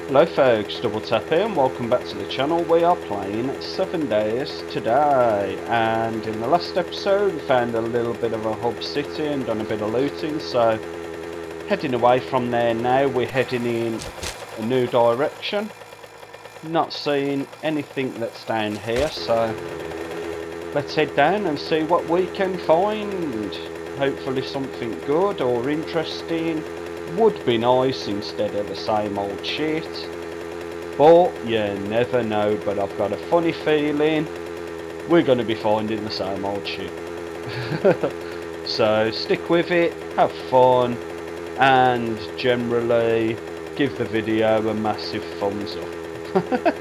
Hello folks, DoubleTap here and welcome back to the channel. We are playing 7 Days today, and in the last episode we found a little bit of a hub city and done a bit of looting, so heading away from there now. We're heading in a new direction, not seeing anything that's down here, so let's head down and see what we can find. Hopefully something good or interesting. Would be nice instead of the same old shit, but you never know. But I've got a funny feeling we're going to be finding the same old shit. So stick with it, have fun, and generally give the video a massive thumbs up.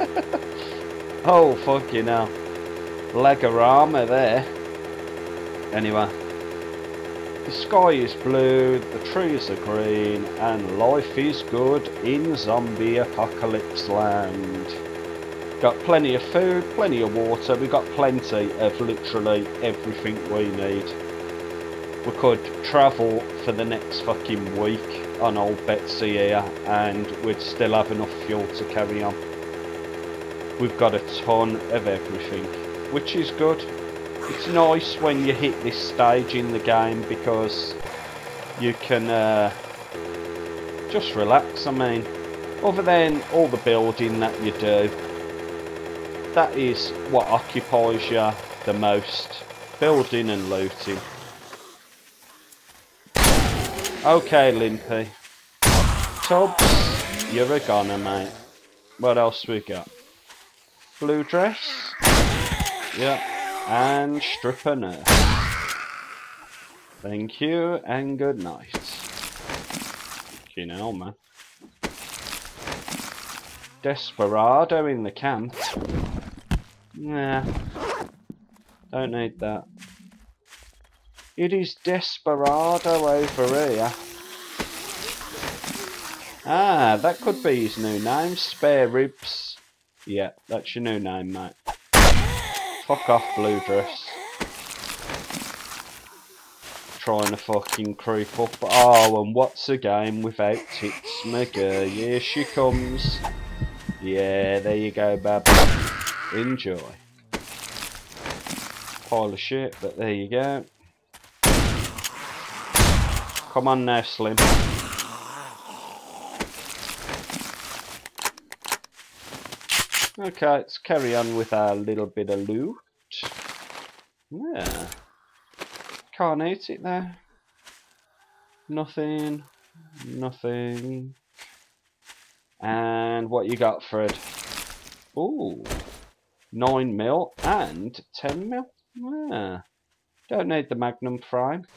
Oh fucking hell, Lagorama there. Anyway, the sky is blue, the trees are green, and life is good in zombie apocalypse land. Got plenty of food, plenty of water, we got plenty of literally everything we need. We could travel for the next fucking week on old Betsy here, and we'd still have enough fuel to carry on. We've got a ton of everything, which is good. It's nice when you hit this stage in the game because you can just relax. I mean, other than all the building that you do, that is what occupies you the most. Building and looting. Okay, Limpy. Tubbs, you're a goner, mate. What else we got? Blue dress? Yeah. And stripper nurse. Thank you and good night. You know, man. Desperado in the camp. Nah. Don't need that. It is Desperado over here. Ah, that could be his new name. Spare Ribs. Yeah, that's your new name, mate. Fuck off, blue dress. Trying to fucking creep up. Oh, and what's a game without Tits McGee? Here she comes. Yeah, there you go, baby. Enjoy. Pile of shit, but there you go. Come on now, Slim. Okay, let's carry on with our little bit of loot. Yeah. Can't eat it there. Nothing. Nothing. And what you got, Fred? Ooh. 9mm and 10mm. Yeah. Don't need the Magnum frame.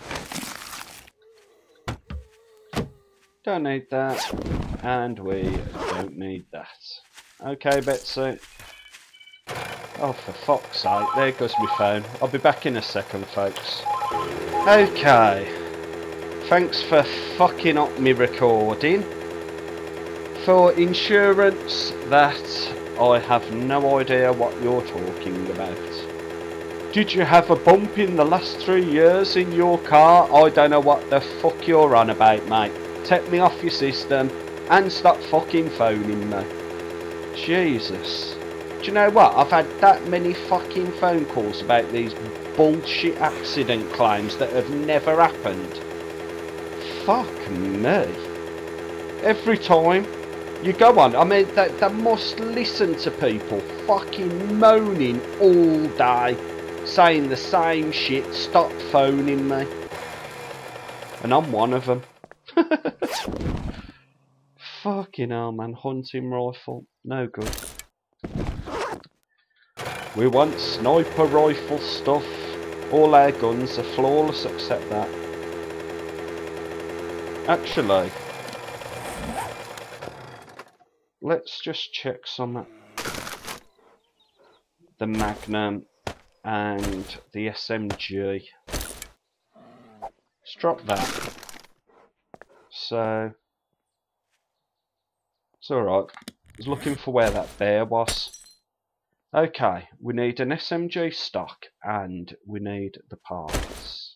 Don't need that. And we don't need that. Okay, Betsy. Oh, for fuck's sake, there goes my phone. I'll be back in a second, folks. Okay. Thanks for fucking up me recording. For insurance that I have no idea what you're talking about. Did you have a bump in the last 3 years in your car? I don't know what the fuck you're on about, mate. Take me off your system and stop fucking phoning me. Jesus. Do you know what? I've had that many fucking phone calls about these bullshit accident claims that have never happened. Fuck me. Every time you go on, I mean, they must listen to people fucking moaning all day, saying the same shit, stop phoning me. And I'm one of them. Fucking hell, man. Hunting rifle. No good. We want sniper rifle stuff. All our guns are flawless except that. Actually, let's just check some. The Magnum and the SMG. Let's drop that. So it's alright. I was looking for where that bear was. Okay, we need an SMG stock and we need the parts.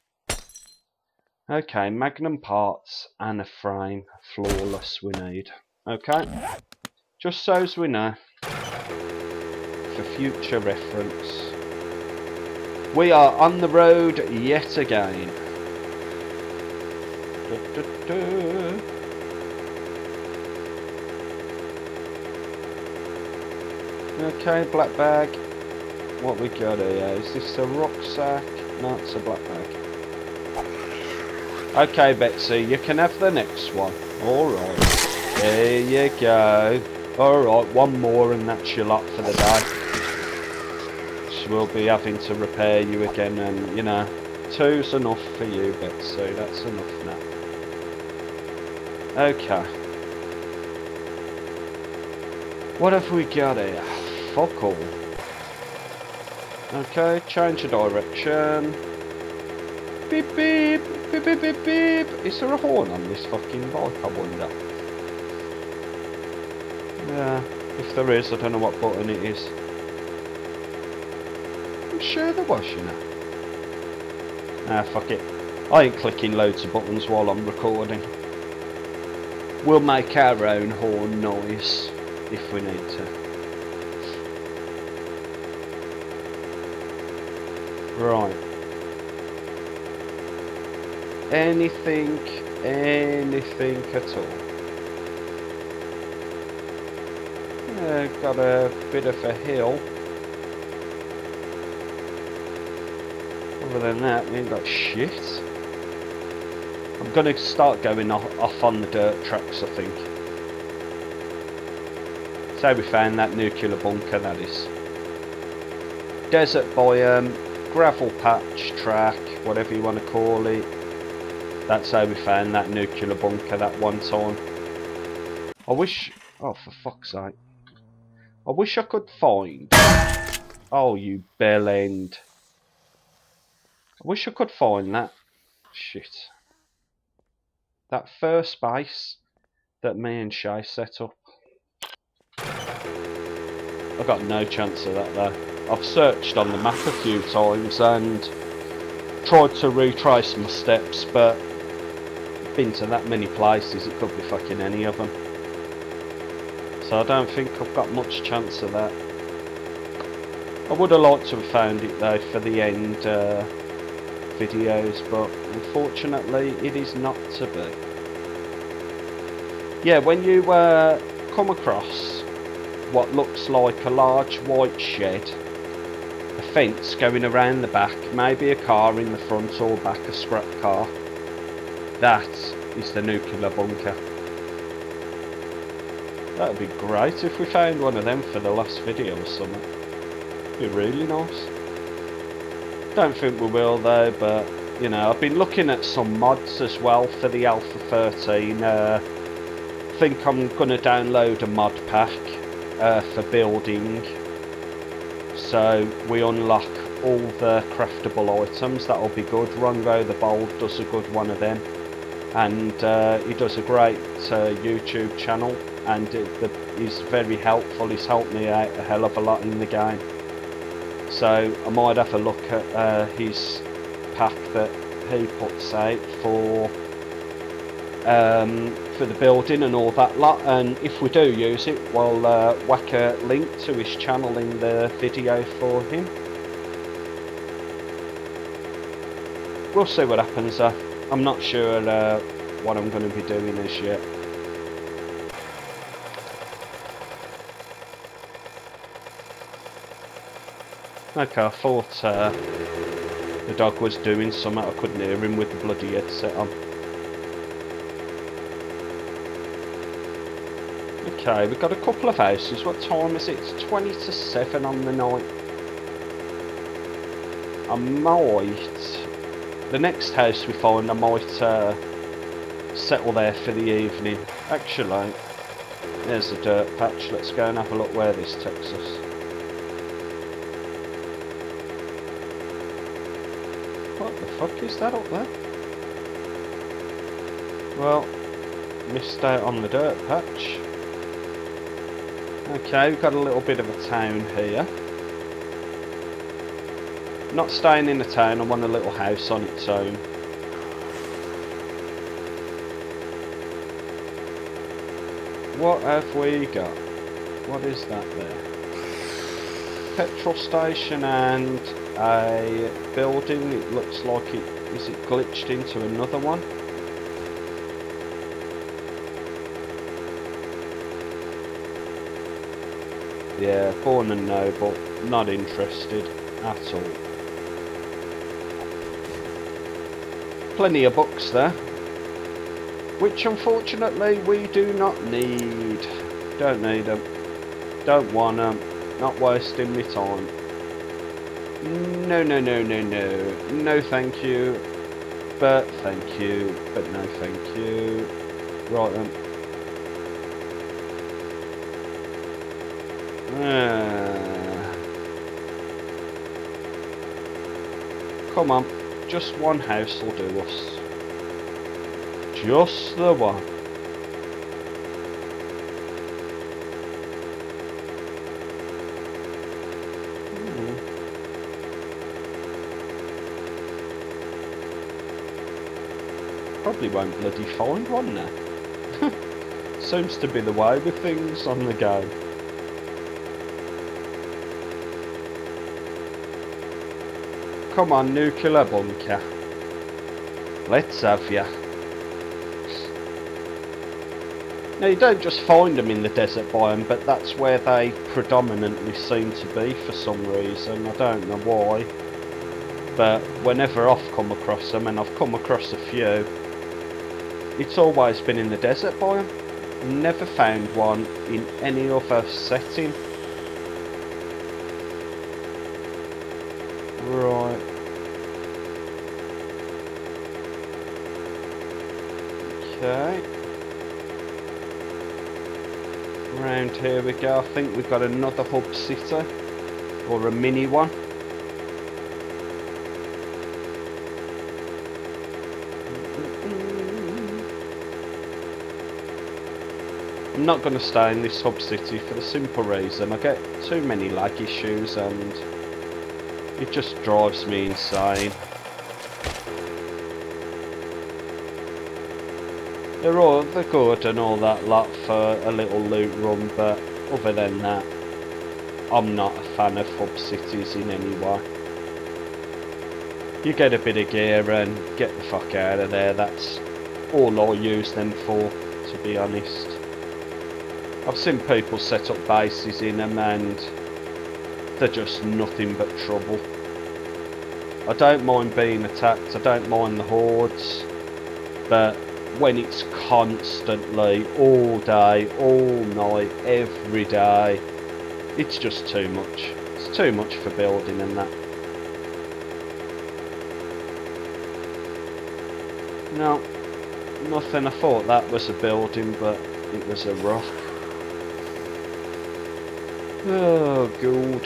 Okay, Magnum parts and a frame. Flawless we need. Okay, just so as we know, for future reference. We are on the road yet again. Okay, black bag. What we got here? Is this a rucksack? No, it's a black bag. Okay, Betsy, you can have the next one. Alright. There you go. Alright, one more and that's your lot for the day. She will be having to repair you again, and you know, 2's enough for you, Betsy. That's enough now. Okay. What have we got here? Fuck all. Okay, change of direction. Beep beep, beep beep beep beep. Is there a horn on this fucking bike, I wonder? Yeah, if there is, I don't know what button it is. I'm sure there was, you know. Ah, fuck it. I ain't clicking loads of buttons while I'm recording. We'll make our own horn noise if we need to. Right. Anything at all. Got a bit of a hill. Other than that, we ain't got shit. I'm gonna start going off on the dirt tracks, I think. So we found that nuclear bunker, that is. Desert biome, gravel patch, track, whatever you want to call it. That's how we found that nuclear bunker that one time. I wish... Oh, for fuck's sake. I wish I could find... Oh, you bell end. I wish I could find that... Shit. That first base that me and Shay set up. I got no chance of that though. I've searched on the map a few times and tried to retrace my steps, but been to that many places, it could be fucking any of them. So I don't think I've got much chance of that. I would have liked to have found it though for the end videos, but unfortunately it is not to be. Yeah, when you come across what looks like a large white shed, a fence going around the back, maybe a car in the front or back, a scrap car, that is the nuclear bunker. That'd be great if we found one of them for the last video or something. Be really nice. Don't think we will though, but you know, I've been looking at some mods as well for the Alpha 13. I think I'm going to download a mod pack for building, so we unlock all the craftable items. That'll be good. Rongo the Bold does a good one of them, and he does a great YouTube channel, and he's very helpful. He's helped me out a hell of a lot in the game, so I might have a look at his pack that he puts out for the building and all that lot, and if we do use it, we'll whack a link to his channel in the video for him. We'll see what happens though. I'm not sure what I'm going to be doing as yet. Okay, I thought the dog was doing something. I couldn't hear him with the bloody headset on. Okay, we've got a couple of houses. What time is it? It's 20 to 7 on the night. I might... The next house we find, I might settle there for the evening. Actually, there's a dirt patch. Let's go and have a look where this takes us. What the fuck is that up there? Well, missed out on the dirt patch. Okay, we've got a little bit of a town here. Not staying in a town, I want a little house on its own. what have we got? What is that there? Petrol station and a building. It looks like it is it glitched into another one. Yeah, born and noble, not interested at all. Plenty of books there, which unfortunately we do not need. Don't need them. Don't want them. Not wasting my time. No, no, no, no, no. No thank you. But thank you. But no thank you. Right then. Come on. Just one house will do us. Just the one. Probably won't bloody find one now. Seems to be the way with things on the go. Come on, nuclear bunker. Let's have ya. Now you don't just find them in the desert biome, but that's where they predominantly seem to be for some reason. I don't know why. But whenever I've come across them, and I've come across a few, it's always been in the desert biome. Never found one in any other setting. Right. Okay. Around here we go. I think we've got another hub city. Or a mini one. I'm not going to stay in this hub city for the simple reason I get too many lag issues and it just drives me insane. They're good and all that lot for a little loot run, but other than that, I'm not a fan of hub cities in any way. You get a bit of gear and get the fuck out of there. That's all I use them for, to be honest. I've seen people set up bases in them and they're just nothing but trouble. I don't mind being attacked, I don't mind the hordes, but when it's constantly, all day, all night, every day, it's just too much. It's too much for building and that. No, nothing. I thought that was a building, but it was a rock. Oh, God.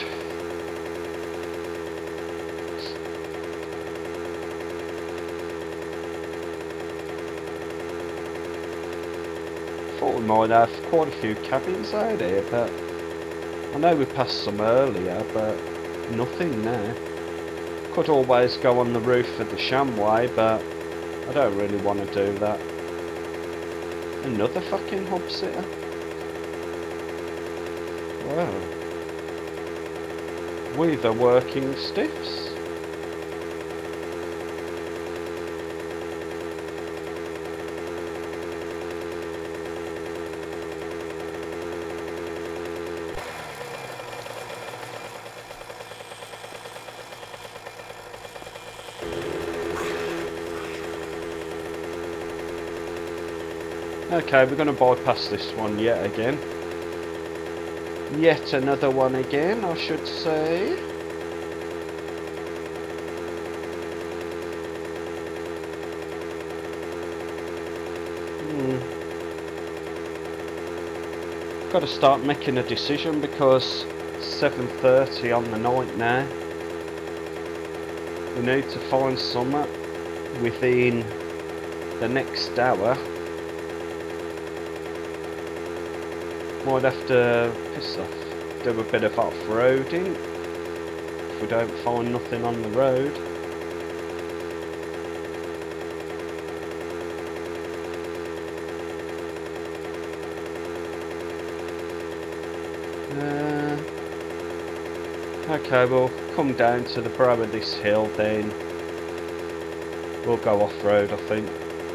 Thought we might have quite a few cabins out here, but I know we passed some earlier, but nothing now. Could always go on the roof of the Shamway, but I don't really want to do that. Another fucking hub city. Wow. We the working stiffs. Okay, we're going to bypass this one yet again. Yet another one again, I should say. Got to start making a decision because it's 7:30 on the night now. We need to find somewhere within the next hour. Might have to piss off, do a bit of off-roading if we don't find nothing on the road. Okay, we'll come down to the brow of this hill, then we'll go off-road, I think.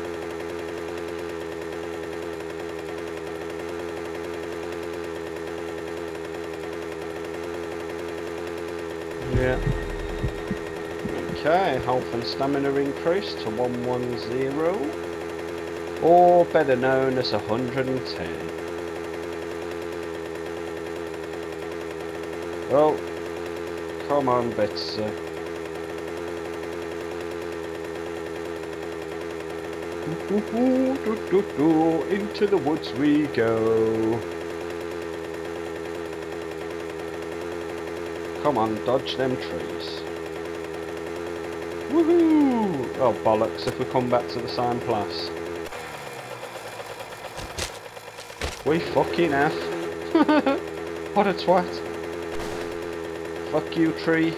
Yeah. Okay, health and stamina increased to 110, or better known as 110. Oh, come on, Betsy. Into the woods we go. Come on, dodge them trees. Woohoo! Oh bollocks, if we come back to the same place. We fucking have. What a twat. Fuck you, tree.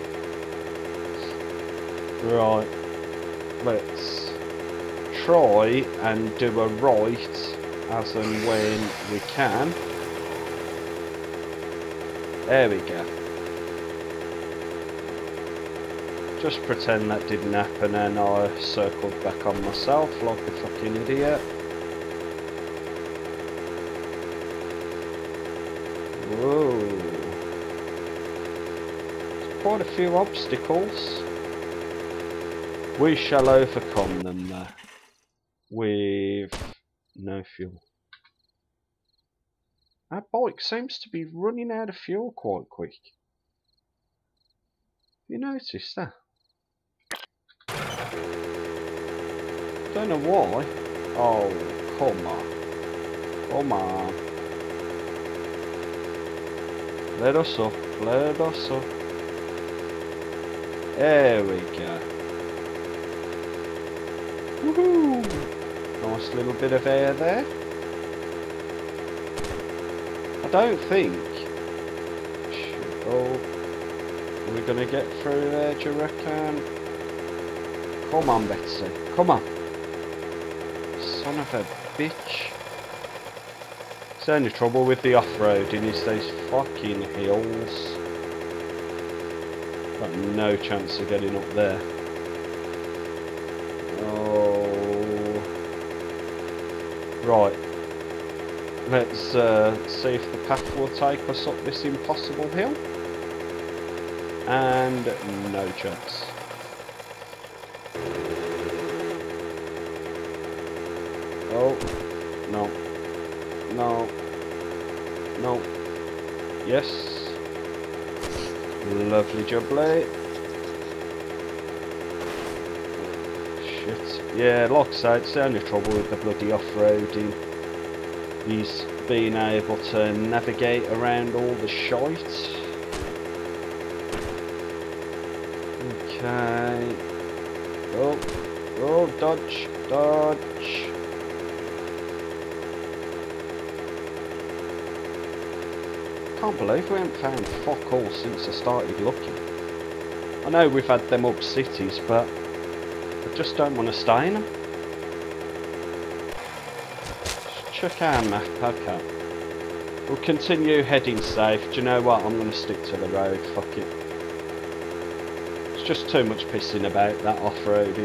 Right. Let's try and do a right as and when we can. There we go. Just pretend that didn't happen and I circled back on myself like a fucking idiot. Whoa. There's quite a few obstacles. We shall overcome them though. With no fuel. Our bike seems to be running out of fuel quite quick. You noticed that? Don't know why. Oh, come on. Come on. Let us up. Let us up. There we go. Woohoo! Nice little bit of air there. I don't think... Oh, are we going to get through there, do you reckon? Come on, Betsy. Come on. Son of a bitch. It's the only trouble with the off-roading is these fucking hills. Got no chance of getting up there. Oh. Right. Let's see if the path will take us up this impossible hill. And no chance. Oh, no. No. No. Yes. Lovely jubbly. Shit. Yeah, like I say, it's the only trouble with the bloody off-roading. He's being able to navigate around all the shite. Okay. Oh. Oh, dodge. Dodge. Can't believe we haven't found fuck all since I started looking. I know we've had them up cities, but I just don't want to stay in them. Just check our map, okay. We'll continue heading safe. Do you know what? I'm going to stick to the road, fuck it. It's just too much pissing about that off-roading.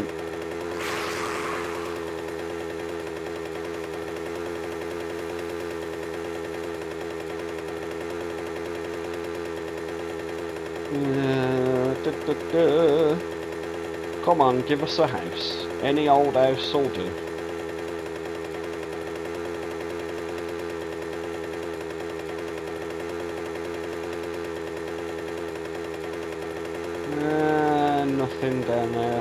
Come on, give us a house. Any old house will do. Nothing down there.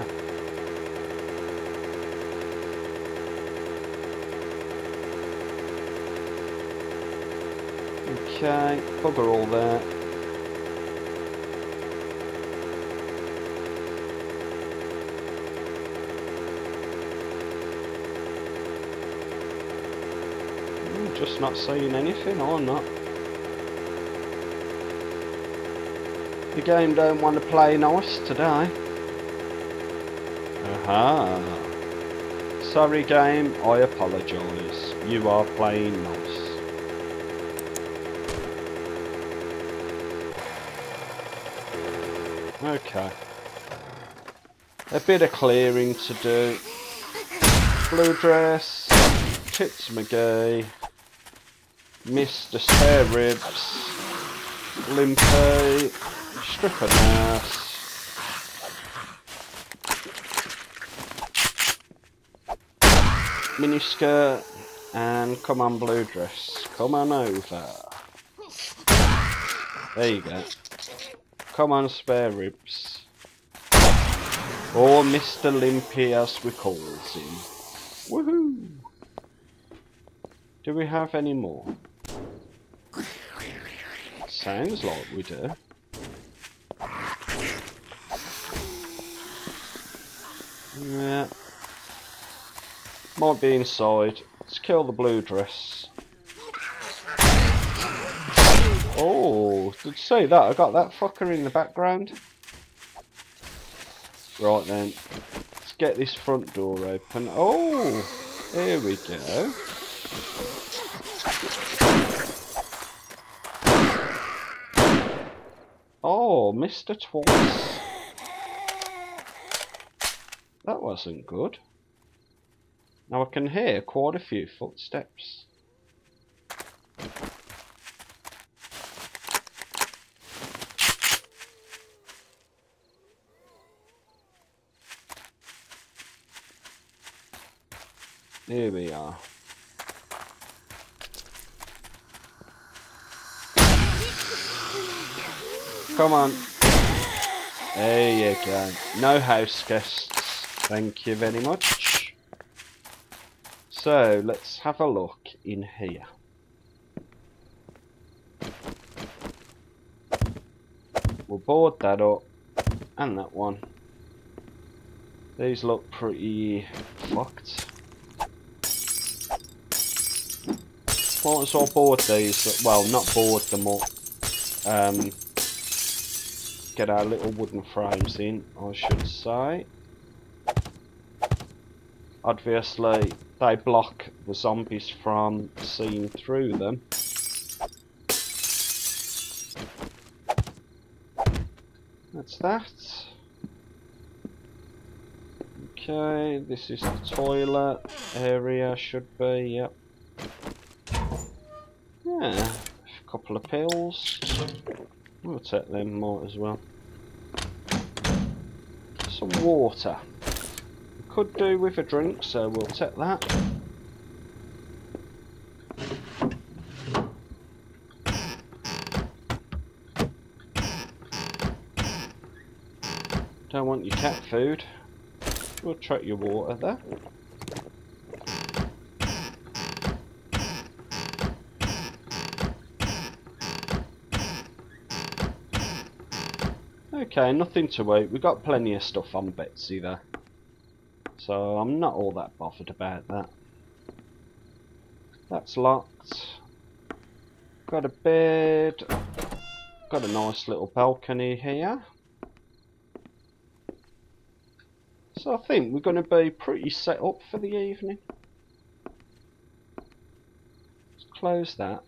Okay, bugger all there. Just not seeing anything, or not. The game don't want to play nice today. Aha. Sorry game, I apologise. You are playing nice. Okay. A bit of clearing to do. Blue dress, Tits McGee, Mr. Spare Ribs, Limpy, Stripper Nurse, Miniskirt, and come on blue dress, come on over. There you go. Come on Spare Ribs. Or Mr. Limpy as we calls him. Woohoo! Do we have any more? Sounds like we do. Yeah. Might be inside. Let's kill the blue dress. Oh, did you see that? I got that fucker in the background. Right then. Let's get this front door open. Oh, here we go. Oh, Mr. Twice. That wasn't good. Now I can hear quite a few footsteps. Here we are. Come on. There you go. No house guests. Thank you very much. So, let's have a look in here. We'll board that up. And that one. These look pretty fucked. Might as well board these. Well, not board them up. Get our little wooden frames in, I should say. Obviously, they block the zombies from seeing through them. That's that. Okay, this is the toilet area, should be, yep. Yeah, a couple of pills. We'll take them, might as well. Some water. Could do with a drink, so we'll take that. Don't want your cat food. We'll try your water there. Okay, nothing to eat. We've got plenty of stuff on Betsy there. So I'm not all that bothered about that. That's locked. Got a bed. Got a nice little balcony here. So I think we're going to be pretty set up for the evening. Let's close that.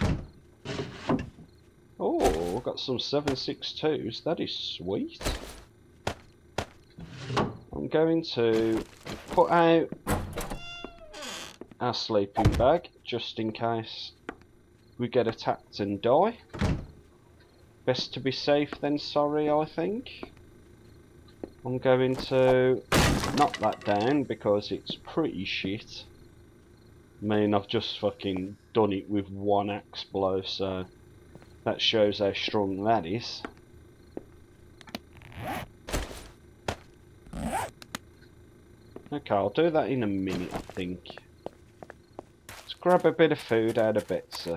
Oh, we've got some 7.62s. That is sweet. I'm going to put out our sleeping bag just in case we get attacked and die. Best to be safe than sorry, I think. I'm going to knock that down because it's pretty shit. I mean, I've just fucking done it with one axe blow, so that shows how strong that is. Okay, I'll do that in a minute, I think. Let's grab a bit of food out of Betsy.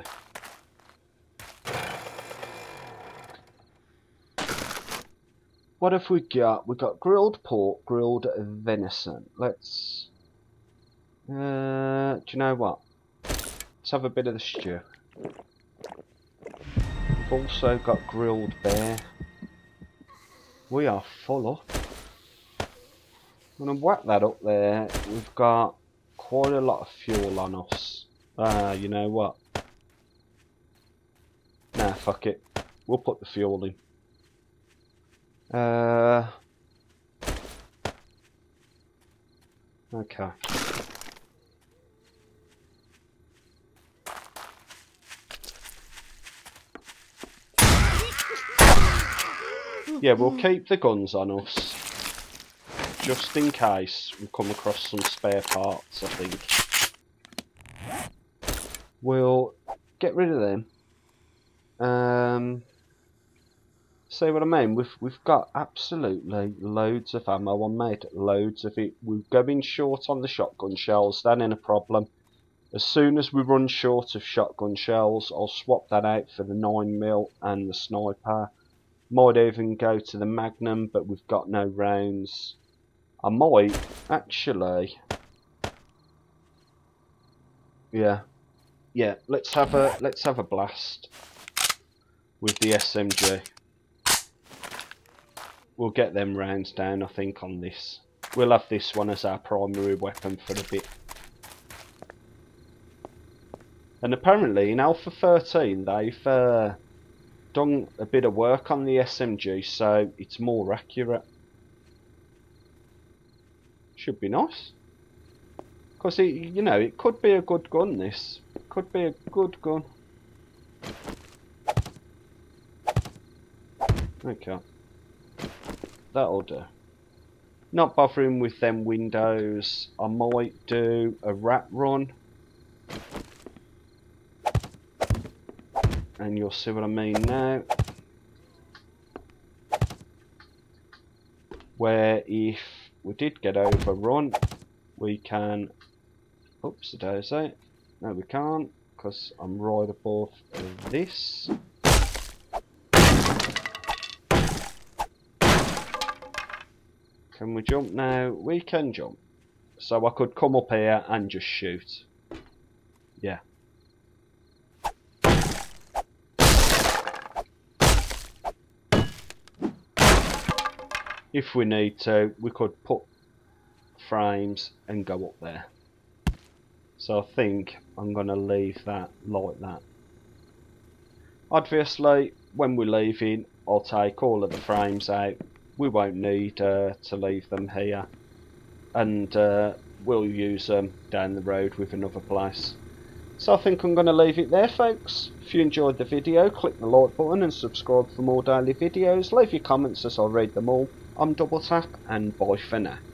What have we got? We've got grilled pork, grilled venison. Let's... do you know what? Let's have a bit of the stew. We've also got grilled bear. We are full up. I'm going to whack that up there. We've got quite a lot of fuel on us. You know what? Nah, fuck it. We'll put the fuel in. Okay. Yeah, we'll keep the guns on us, just in case we come across some spare parts, I think. We'll get rid of them. See what I mean? We've got absolutely loads of ammo. I made loads of it. We're going short on the shotgun shells. That ain't a problem. As soon as we run short of shotgun shells, I'll swap that out for the 9mm and the sniper. Might even go to the Magnum, but we've got no rounds. I might actually. Yeah. Let's have a blast with the SMG. We'll get them rounds down, I think, on this. We'll have this one as our primary weapon for a bit. And apparently in Alpha 13 they've done a bit of work on the SMG, so it's more accurate. Should be nice. Because, you know, it could be a good gun, this. It could be a good gun. Okay. That'll do. Not bothering with them windows. I might do a rat run. And you'll see what I mean now. Where if we did get overrun, we can... Oops, a daisy. No, we can't, because I'm right above this. Can we jump now? We can jump. So I could come up here and just shoot. Yeah. If we need to, we could put frames and go up there. So I think I'm going to leave that like that. Obviously, when we're leaving, I'll take all of the frames out. We won't need to leave them here, and we'll use them down the road with another place. So I think I'm going to leave it there, folks. If you enjoyed the video, click the like button and subscribe for more daily videos. Leave your comments as I read them all. I'm DoubleTap, and bye for now.